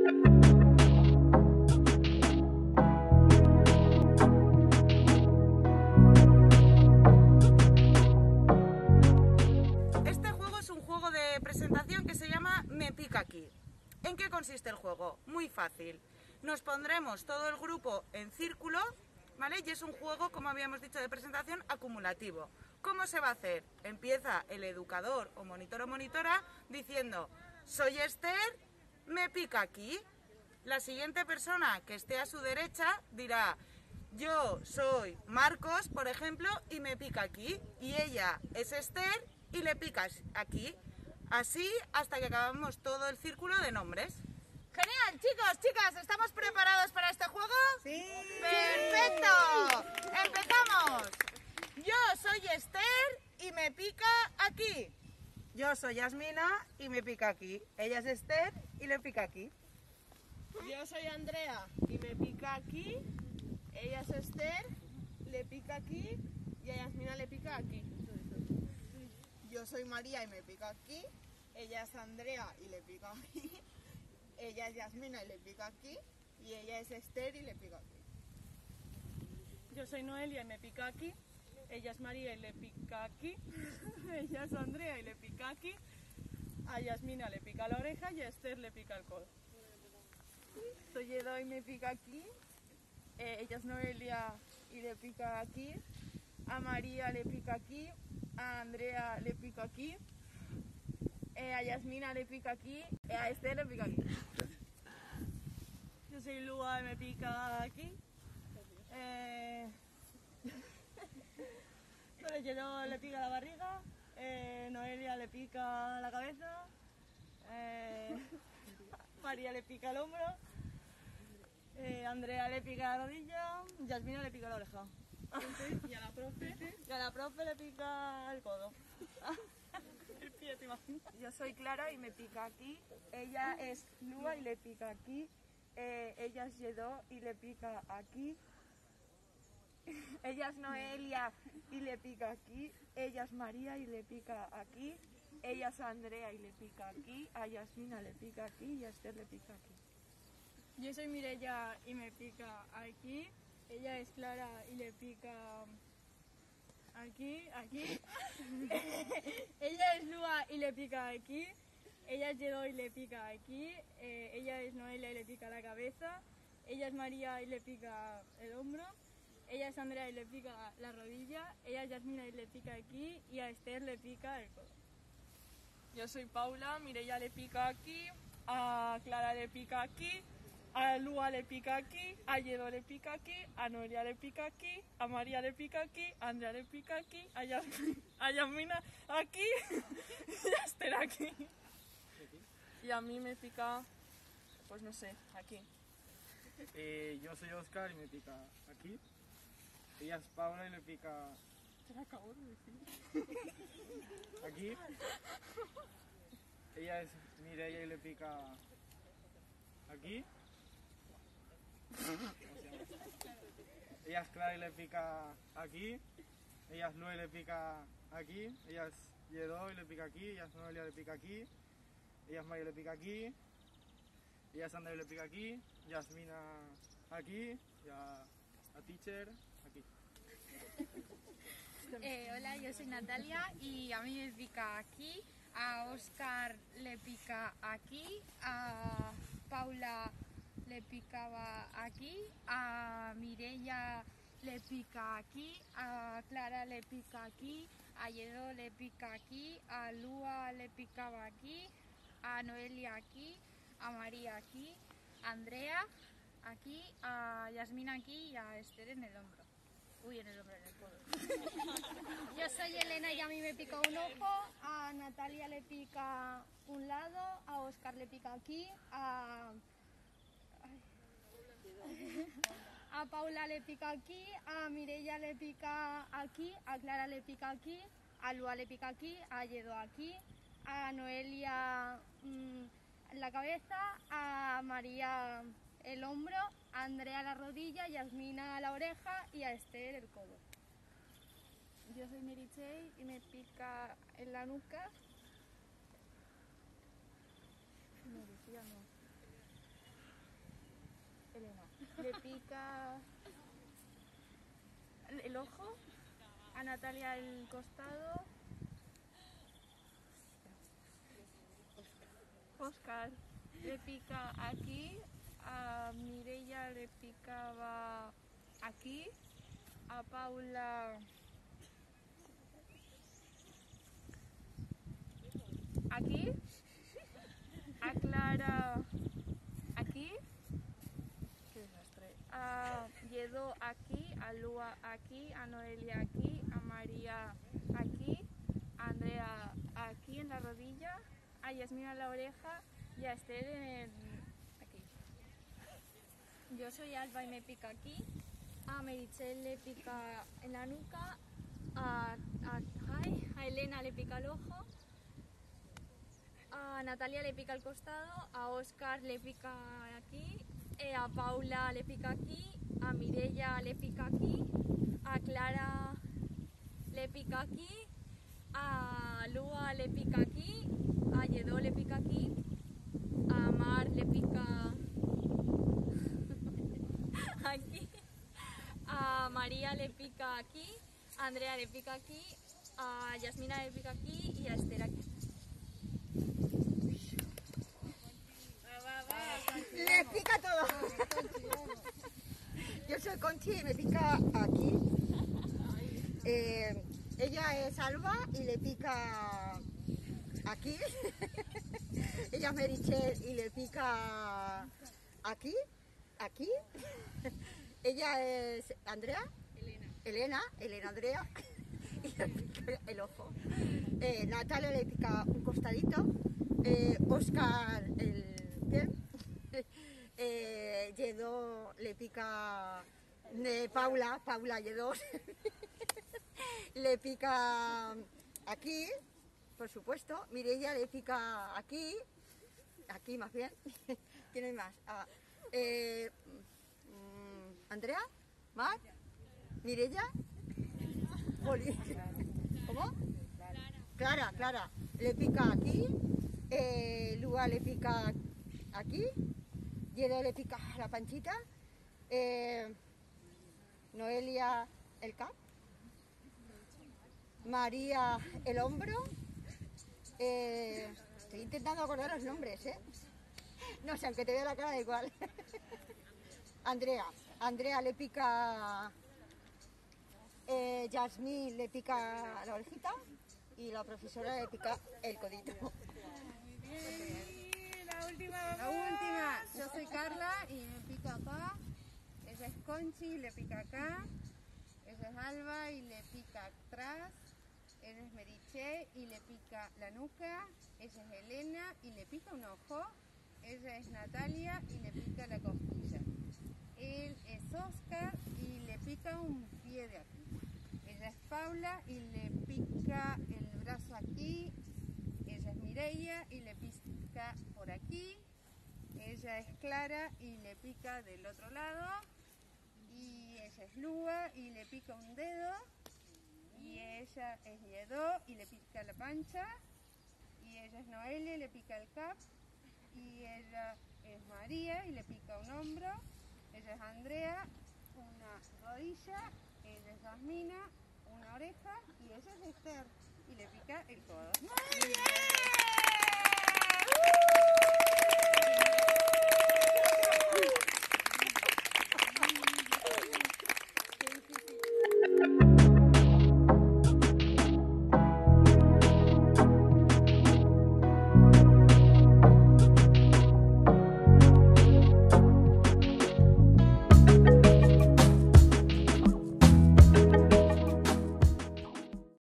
Este juego es un juego de presentación que se llama Me Pica Aquí. ¿En qué consiste el juego? Muy fácil. Nos pondremos todo el grupo en círculo, ¿vale? Y es un juego, como habíamos dicho, de presentación acumulativo. ¿Cómo se va a hacer? Empieza el educador o monitor o monitora diciendo: soy Esther, me pica aquí. La siguiente persona que esté a su derecha dirá: yo soy Marcos, por ejemplo, y me pica aquí. Y ella es Esther y le picas aquí. Así hasta que acabamos todo el círculo de nombres. Genial, chicos, chicas, ¿estamos preparados para este juego? ¡Sí! ¡Perfecto! ¡Empezamos! Yo soy Esther y me pica aquí. Yo soy Yasmina y me pica aquí. Ella es Esther y le pica aquí. Yo soy Andrea y me pica aquí. Ella es Esther, le pica aquí y a Yasmina le pica aquí. Yo soy María y me pica aquí. Ella es Andrea y le pica aquí. Ella es Yasmina y le pica aquí. Y ella es Esther y le pica aquí. Yo soy Noelia y me pica aquí. Ella es María y le pica aquí. Ella es Andrea y le pica aquí. A Yasmina le pica la oreja y a Esther le pica el codo. Soy Edo y me pica aquí. Ella es Noelia y le pica aquí. A María le pica aquí. A Andrea le pica aquí. A Yasmina le pica aquí. A Esther le pica aquí. Yo soy Lua y me pica aquí. Yo le pica la barriga. Noelia le pica la cabeza. María le pica el hombro. Andrea le pica la rodilla. Yasmina le pica la oreja. Y a la profe le pica el codo. El pie, ¿te imaginas? Yo soy Clara y me pica aquí. Ella es Lua y le pica aquí. Ella es Yedó y le pica aquí. Ella es Noelia y le pica aquí. Ella es María y le pica aquí. Ella es Andrea y le pica aquí. A Yasmina le pica aquí y a Esther le pica aquí. Yo soy Mireia y me pica aquí. Ella es Clara y le pica aquí. Ella es Lua y le pica aquí. Ella es Yedó y le pica aquí. Ella es Noelia y le pica la cabeza. Ella es María y le pica el hombro. Ella es Andrea y le pica la rodilla. Ella es Yasmina y le pica aquí. Y a Esther le pica el codo. Yo soy Paula, Mireia le pica aquí. A Clara le pica aquí. A Lua le pica aquí, a Yedó le pica aquí, a Noelia le pica aquí, a María le pica aquí, a Andrea le pica aquí, a Yasmina aquí y a Esther aquí. Y a mí me pica, pues no sé, aquí. Yo soy Oscar y me pica aquí. Ella es Paula y le pica... Te lo acabo de decir. Aquí. Ella es Mireia y le pica aquí. Ella es Clara y le pica aquí. Ella es Lua y le pica aquí. Ella es Yedó y le pica aquí. Ella es Noelia y le pica aquí. Ella es María y le pica aquí. Ella es Andrea y le pica aquí. Yasmina aquí. Y a Teacher aquí. Hola, yo soy Natalia y a mí me pica aquí. A Oscar le pica aquí. A Paula le picaba aquí, a Mireia le pica aquí, a Clara le pica aquí, a Yedó le pica aquí, a Lua le picaba aquí, a Noelia aquí, a María aquí, a Andrea aquí, a Yasmina aquí y a Esther en el hombro. Uy, en el hombro, en el codo. Yo soy Elena y a mí me pica un ojo, a Natalia le pica un lado, a Oscar le pica aquí, a Paula le pica aquí, a Mireia le pica aquí, a Clara le pica aquí, a Lua le pica aquí, a Yedó aquí, a Noelia la cabeza, a María el hombro, a Andrea la rodilla, a Yasmina la oreja y a Esther el codo. Yo soy Meritxell y me pica en la nuca. le pica el ojo, a Natalia el costado, Óscar le pica aquí, a Mireia le picaba aquí, a Paula aquí, a Clara aquí, a Lledó aquí, a Lua aquí, a Noelia aquí, a María aquí, a Andrea aquí en la rodilla, a Yasmina en la oreja y a Esther aquí. Yo soy Alba y me pica aquí, a Meritxell le pica en la nuca, a Elena le pica el ojo, a Natalia le pica el costado, a Óscar le pica aquí, a Paula le pica aquí, a Mireia le pica aquí, a Clara le pica aquí, a Lua le pica aquí, a Lledó le pica aquí, a Mar le pica aquí, a María le pica aquí, a Andrea le pica aquí, a Yasmina le pica aquí y a Esther aquí. Le pica todo. Yo soy Conchi y me pica aquí. Ella es Alba y le pica aquí. Ella es Meritxell y le pica aquí. Aquí. Ella es Andrea. Elena Andrea. Y le pica el ojo. Natalia le pica un costadito. Óscar el pie. Lledó le pica Paula Lledó le pica aquí, por supuesto. Mireia le pica aquí más bien. ¿Quién hay más? Andrea, Mar, Mireia, ¿cómo? Clara le pica aquí, Lua le pica aquí, Lledó le pica la panchita, Noelia el cap, María el hombro, estoy intentando acordar los nombres, no sé, aunque te vea la cara da igual. Andrea le pica, Yasmín le pica la orejita y la profesora le pica el codito. La última, yo soy Carla y me pica acá. Ella es Conchi y le pica acá. Ella es Alba y le pica atrás. Ella es Meritxell y le pica la nuca. Ella es Elena y le pica un ojo. Ella es Natalia y le pica la costilla. Él es Óscar y le pica un pie de aquí. Ella es Paula y le pica el brazo aquí. Ella es Mireia y le pica por aquí. Ella es Clara y le pica del otro lado. Y ella es Lua y le pica un dedo. Y ella es Lledó y le pica la pancha. Y ella es Noelia y le pica el cap. Y ella es María y le pica un hombro. Ella es Andrea, una rodilla. Ella es Yasmina, una oreja. Y ella es Esther y le pica el codo. ¡Muy bien!